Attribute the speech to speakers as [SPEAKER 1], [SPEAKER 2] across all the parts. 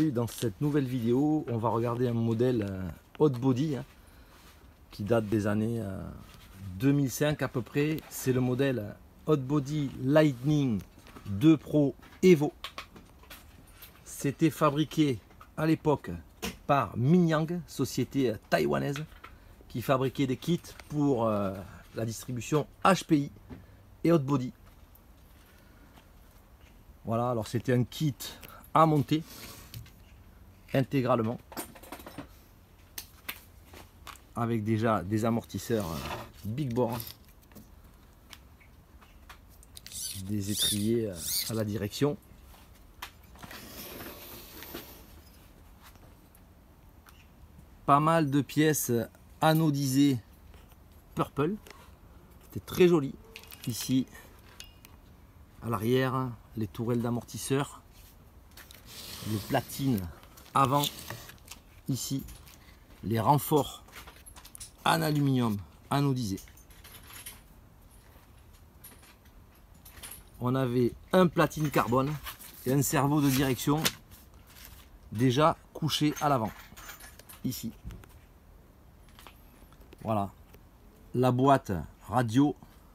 [SPEAKER 1] plu. Dans cette nouvelle vidéo, on va regarder un modèle hot body qui date des années 2005 à peu près. C'est le modèle hot body Lightning 2 Pro Evo. C'était fabriqué à l'époque par Mingyang, société taïwanaise qui fabriquait des kits pour la distribution HPI et hot body. Voilà, alors c'était un kit à monter intégralement avec déjà des amortisseurs big bore, des étriers à la direction, pas mal de pièces anodisées purple. C'était très joli. Ici à l'arrière, les tourelles d'amortisseurs, les platines avant, ici les renforts en aluminium anodisé. On avait un platine carbone et un cerveau de direction déjà couché à l'avant, ici. Voilà, la boîte radio.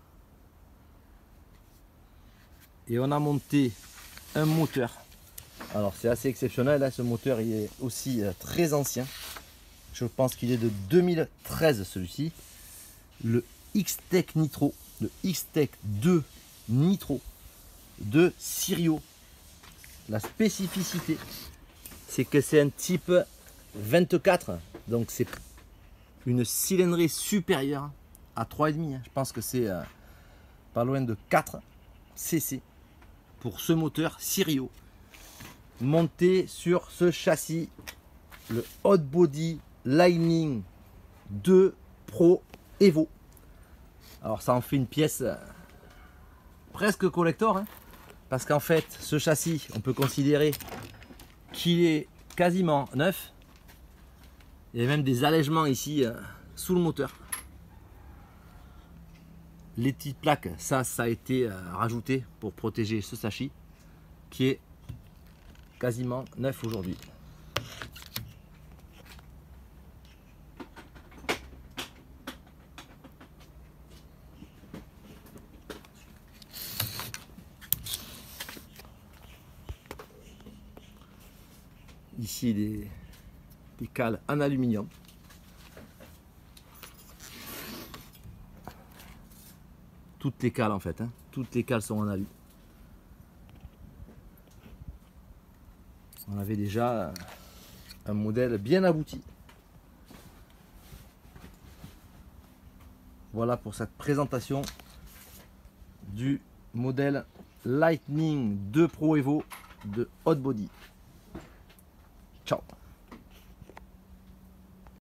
[SPEAKER 1] Et on a monté un moteur. Alors c'est assez exceptionnel, hein, ce moteur il est aussi très ancien. Je pense qu'il est de 2013 celui-ci. Le X-Tech Nitro, le X-Tech 2 Nitro de Sirio. La spécificité, c'est que c'est un type 24, donc c'est une cylindrée supérieure à 3,5. Je pense que c'est pas loin de 4 cc pour ce moteur Sirio monté sur ce châssis, le hot body Lightning 2 Pro Evo. Alors ça en fait une pièce presque collector, hein, parce qu'en fait ce châssis on peut considérer qu'il est quasiment neuf. Il y a même des allègements ici sous le moteur. Les petites plaques, ça a été rajouté pour protéger ce châssis qui est quasiment neuf aujourd'hui. Ici des cales en aluminium. Toutes les cales en fait, hein. Toutes les cales sont en alu. On avait déjà un modèle bien abouti. Voilà pour cette présentation du modèle Lightning 2 Pro Evo de hot body. Ciao.